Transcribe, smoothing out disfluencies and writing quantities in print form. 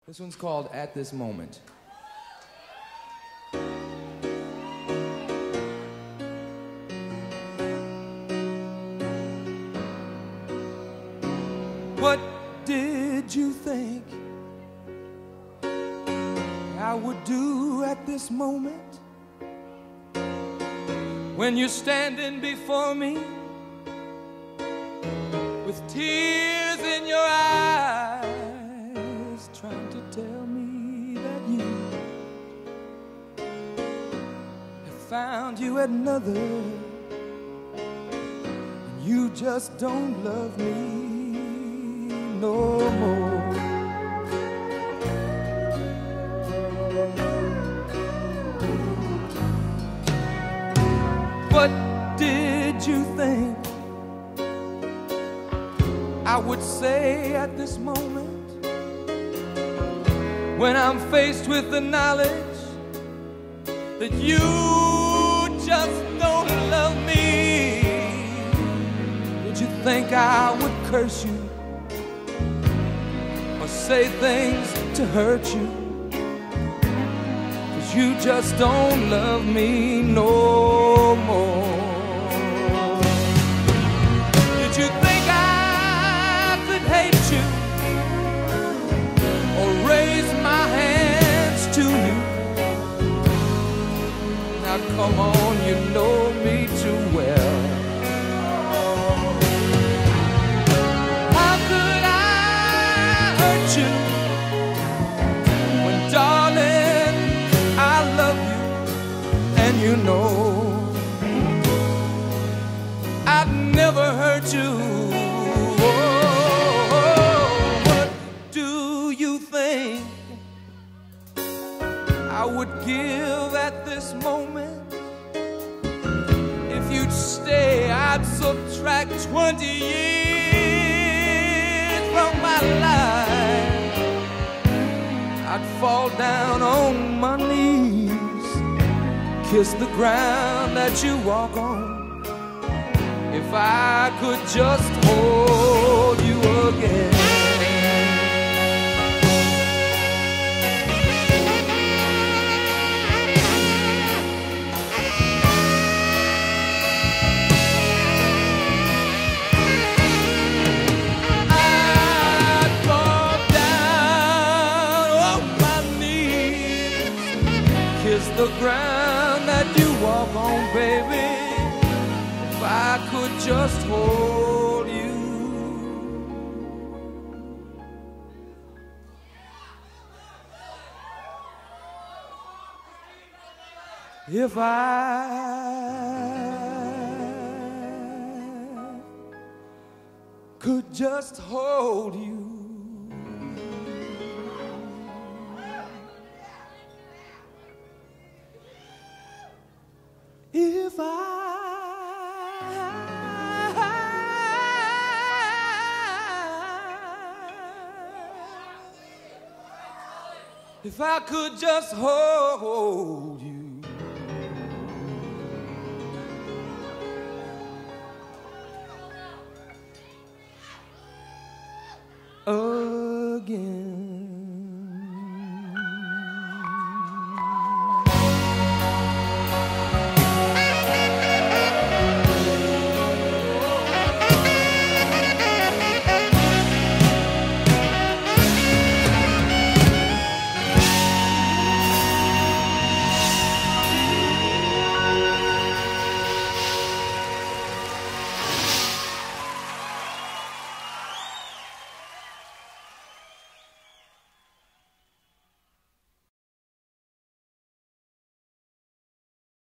This one's called At This Moment. What did you think I would do at this moment when you're standing before me with tears in your eyes, trying to tell me that you have found you another and you just don't love me no more. What did you think I would say at this moment when I'm faced with the knowledge that you just don't love me? Did you think I would curse you or say things to hurt you? 'Cause you just don't love me no more. Did you think I could hate you or raise my hands to you? Now come on, you know me too well. How could I hurt you when, darling, I love you and you know I'd never hurt you? Oh, what do you think I would give at this moment? If you'd stay, I'd subtract 20 years from my life. I'd fall down on my knees, kiss the ground that you walk on, if I could just hold you again. Kiss the ground that you walk on, baby, if I could just hold you. If I could just hold you. If I could just hold you.